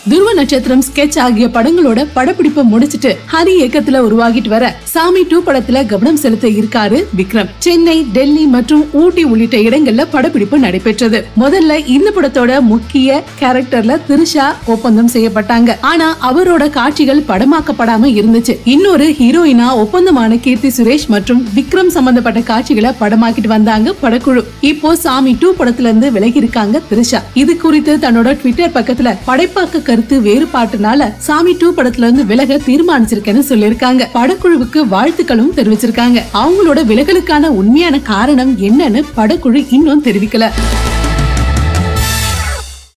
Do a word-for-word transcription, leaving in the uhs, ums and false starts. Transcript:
துருவ நட்சத்திரம், ஸ்கெட்ச் ஆகிய படங்களோட படப்பிடிப்பு முடிச்சிட்டு ஹரி இயக்கத்துல உருவாகிட்டு வர சாமி டூ படத்துல கவனம் செலுத்த இருக்காரு விக்ரம். சென்னை, டெல்லி மற்றும் ஊட்டி உள்ளிட்ட இடங்கள்ல படப்பிடிப்பு நடைபெற்றது. முதல்ல இந்த படத்தோட முக்கிய கேரக்டர்ல த்ரிஷா ஒப்பந்தம் செய்யப்பட்டாங்க. ஆனா அவரோட காட்சிகள் படமாக்கப்படாம இருந்துச்சு. இன்னொரு ஹீரோயினா ஒப்பந்தமான கீர்த்தி சுரேஷ் மற்றும் விக்ரம் சம்பந்தப்பட்ட காட்சிகளை படமாக்கிட்டு வந்தாங்க படக்குழு. இப்போ சாமி டூ படத்துல இருந்து விலகி இருக்காங்க த்ரிஷா. இது குறித்து தன்னோட ட்விட்டர் பக்கத்துல படைப்பாக்க கருத்து வேறுபாட்டுனால சாமி டூ படத்துல இருந்து விலக தீர்மானிச்சிருக்கேன்னு சொல்லிருக்காங்க. படக்குழுவுக்கு வாழ்த்துக்களும் தெரிவிச்சிருக்காங்க. அவங்களோட விலகலுக்கான உண்மையான காரணம் என்னன்னு படக்குழு இன்னும் தெரிவிக்கல.